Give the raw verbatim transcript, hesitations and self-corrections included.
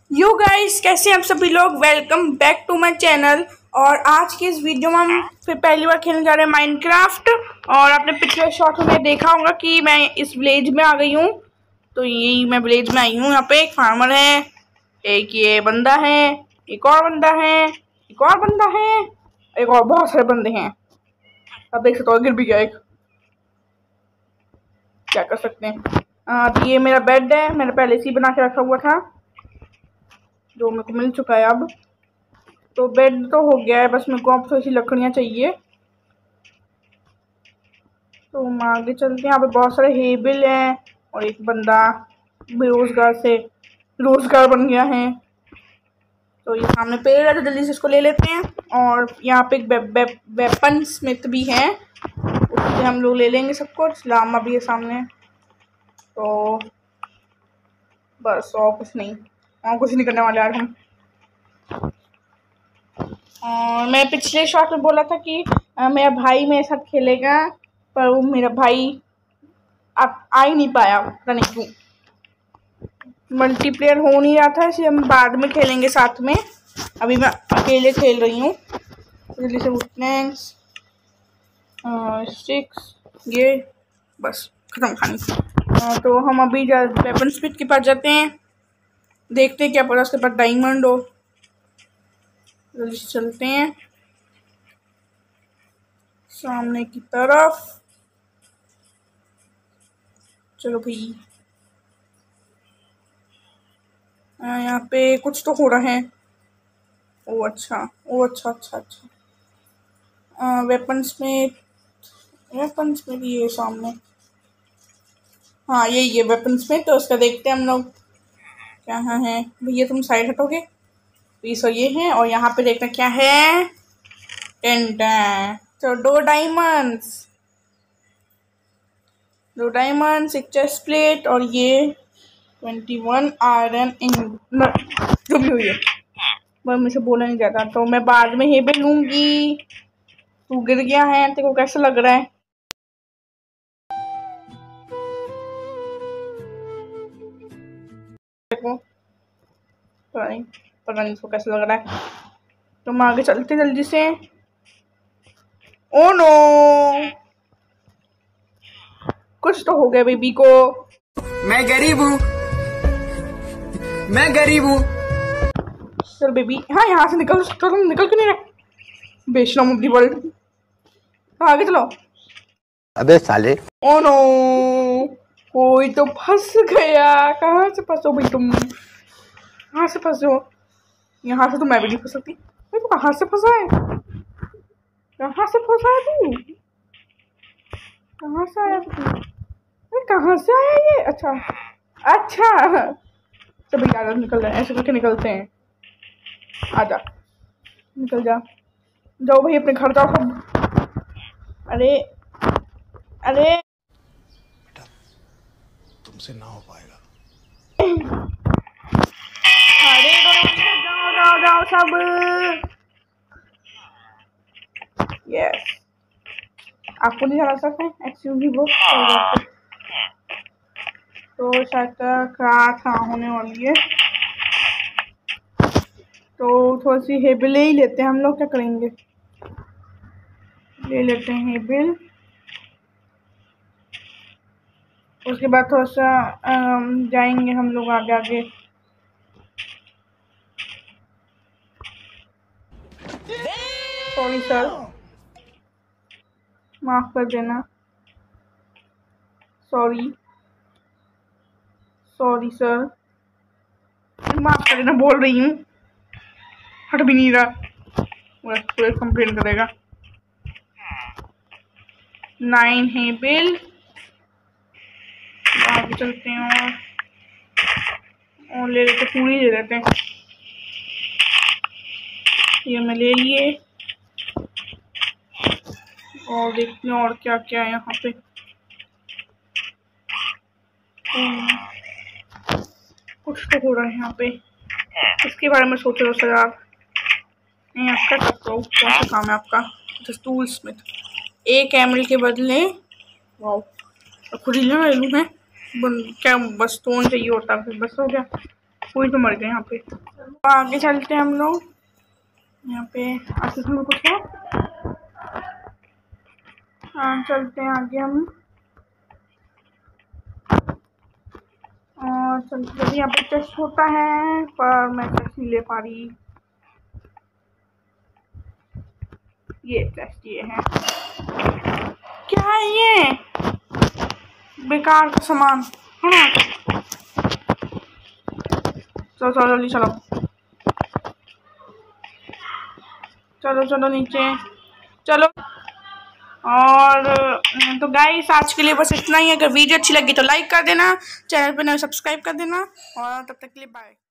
You guys, कैसे हैं आप सभी लोग। Welcome back to my channel. और आज की इस वीडियो में हम फिर पहली बार खेलने जा रहे हैं माइनक्राफ्ट। और आपने पिछले शॉट में देखा होगा कि मैं इस विलेज में आ गई हूँ। तो यही मैं विलेज में आई हूँ। यहाँ पे एक फार्मर है, एक ये बंदा है, एक और बंदा है, एक और बंदा है, एक और बहुत सारे बंदे हैं। आप देख सकते हो, गिर भी गया एक। क्या कर सकते हैं। आ, तो ये मेरा बेड है, मैंने पहले से ही बना के रखा हुआ था, जो मेरे को मिल चुका है अब। तो बेड तो हो गया है, बस मेरे को अब थोड़ी सी लकड़ियाँ चाहिए। तो हम आगे चलते हैं। यहाँ पे बहुत सारे हेबिल हैं और एक बंदा बेरोजगार से रोजगार बन गया है। तो ये सामने पेड़ है, तो जल्दी से इसको ले लेते हैं। और यहाँ पे एक वे, वे, वेपन स्मिथ भी है, उससे हम लोग ले लेंगे सब कुछ। लामा भी है सामने। तो बस और कुछ नहीं, और कुछ नहीं करने वाले आज हम। और मैं पिछले शॉट में बोला था कि आ, मेरा भाई मेरे साथ खेलेगा, पर वो मेरा भाई अब आ ही नहीं पाया, पता नहीं क्यों। मल्टीप्लेयर हो नहीं रहा था, इसलिए हम बाद में खेलेंगे साथ में। अभी मैं अकेले खेल रही हूँ। जल्दी से प्लैंक्स स्टिक्स, ये बस खत्म खानी। तो हम अभी वेपन स्मिथ के पास जाते हैं, देखते हैं क्या पता उसके पास डायमंड हो। जल्दी से चलते हैं सामने की तरफ। चलो भाई, यहाँ पे कुछ तो हो रहा है। ओ अच्छा, ओ अच्छा अच्छा अच्छा। वेपन्स में वेपन्स में भी ये सामने, हाँ यही है वेपन्स में। तो उसका देखते हैं हम लोग क्या है। भैया तुम साइड हटोगे प्लीज। और ये है, और यहाँ पे देखते हैं क्या है। टेंट है, तो दो डायमंड्स दो डायमंड्स एक चेस्ट प्लेट, और ये ट्वेंटी वन आयरन इन जो भी हुई है, वह मुझे बोला नहीं जाता। तो मैं बाद में ही भी लूंगी। तू गिर गया है, तेरे को कैसा लग रहा है। देखो, पता नहीं पता नहीं इसको कैसा लग रहा है। तो हम आगे चलते जल्दी से। ओ नो, कुछ तो हो गया बेबी को। मैं गरीब हूँ, मैं गरीब हूँ। चल बेबी, हाँ यहाँ से निकल। चलो निकल क्यों नहीं रहा। बेशरम ऑफ द वर्ल्ड, आगे चलो। अबे साले। ओ नो, कोई तो फंस गया। कहाँ से फंसो भाई तुम, कहाँ से फंसो। यहाँ से तो मैं भी नहीं फंस सकती। तो कहाँ से फंसा है, कहाँ से फंसा है तू, कहाँ से आया तू, अरे कहाँ से आया ये। अच्छा अच्छा, तो भाई आजा, निकल रहे हैं, ऐसे करके निकलते हैं। आजा, निकल जा, जाओ भाई अपने घर जाओ सब। अरे अरे, तुमसे ना हो पाएगा। अरे जाओ जाओ जाओ सब। यस, आपको नहीं जाना सकते एक्सक्यूज वो। तो शायद रात हाँ होने वाली है, तो थोड़ी सी हेबिल ही लेते हैं हम लोग। क्या करेंगे, ले लेते हैं हेबिल। उसके बाद थोड़ा सा जाएंगे हम लोग आगे आगे। सॉरी सर, माफ कर देना। सॉरी सॉरी सर, माफ कर देना बोल रही हूँ। हट भी नहीं रहा, पूरा कंप्लेन करेगा। नाइन है बिल, आगे चलते हैं और और ले लेते, पूरी ले लेते हैं। ये मैं ले लिए, और देखते हैं और क्या क्या है यहाँ पे। कुछ तो हो रहा है यहाँ पे, इसके बारे में सोच रहे हो सर आप। नहीं आप कर सकते हो, कौन सा काम है आपका। टूल स्मिथ, एक एमएल के बदले वाओ, खुद ही ले लूँ मैं। क्या बस स्टोन चाहिए होता है, फिर बस हो गया। कोई तो मर गए यहाँ पे। तो आगे चलते हैं हम लोग। यहाँ पे आगे हमें कुछ है। हाँ चलते हैं आगे हम। और चलते चलते यहाँ पे टेस्ट होता है, पर मैं टेस्ट नहीं ले पा रही। ये टेस्ट ये है। क्या है ये? बेकार का सामान है ना। चलो चलो जल्दी चलो चलो चलो नीचे चलो। और तो गाइस आज के लिए बस इतना ही। अगर वीडियो अच्छी लगी तो लाइक कर देना, चैनल पे नए सब्सक्राइब कर देना, और तब तक के लिए बाय।